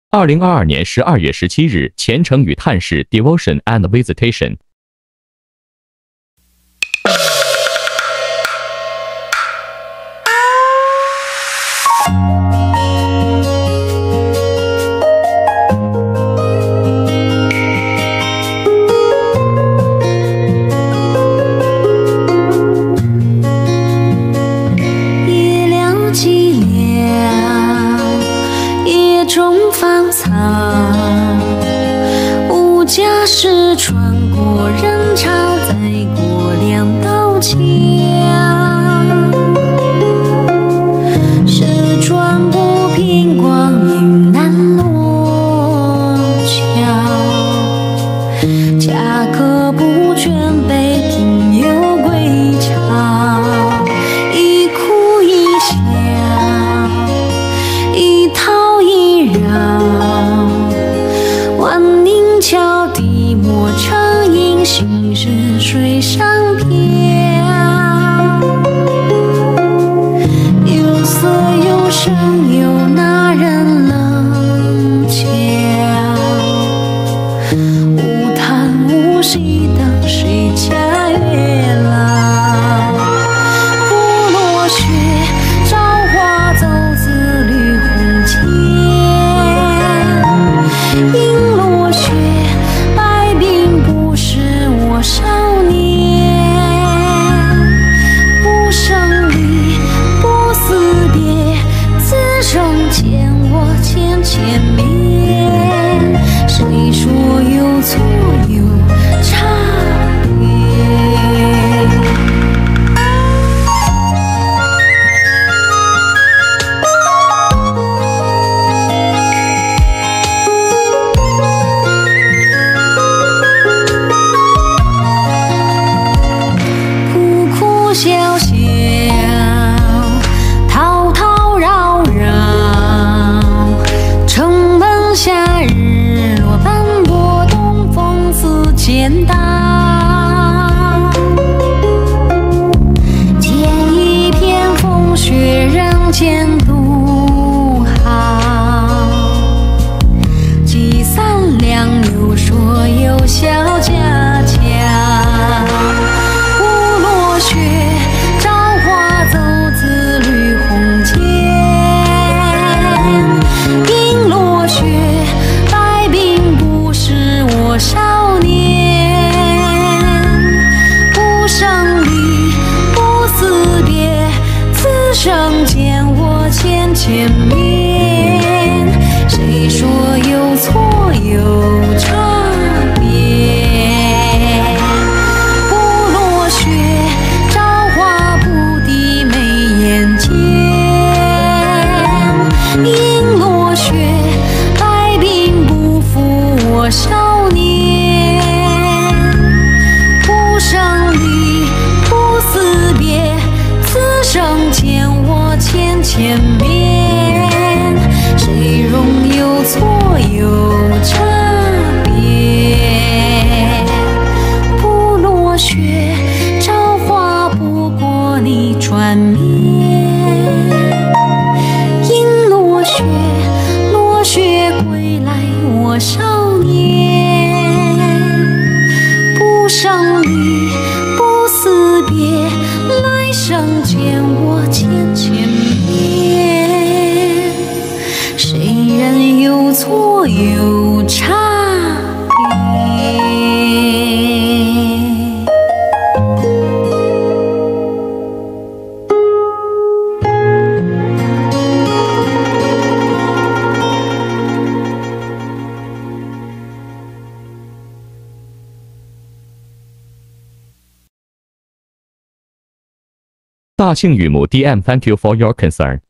2022年12月17日，虔诚与探视 Devotion and Visitation。 无家事穿过人潮，再过2道墙，是转不平光阴难落桥，恰可不倦北平有归巢，一哭一笑，一讨一扰，万宁桥底莫成影，心事水上漂，有色有声有那人冷悄，无叹无息等谁家月老，不落雪朝花走自绿红间，因落雪白鬓不是我少年，不生离不死别，此生见我千千遍，谁说有错有差别。苦苦笑笑，滔滔扰扰，城门下日落斑驳，东风似剪刀，见一片风雪人间独好，积三两有说有笑家家，不落雪朝花走自绿红间，因落雪白鬓不是我少年，不生离不死别，此生见我千千遍，谁说有错有差别，不落雪朝花不敌眉眼间，因落雪白鬓不负我少年，不生离不死别，此生见我千千遍，谁容有错有差别，不落雪朝花不过你转面，因落雪落雪归来我少年，不生离不死别，来生见我千千遍，谁人有错有差别。 大庆雨母 DM，Thank you for your concern.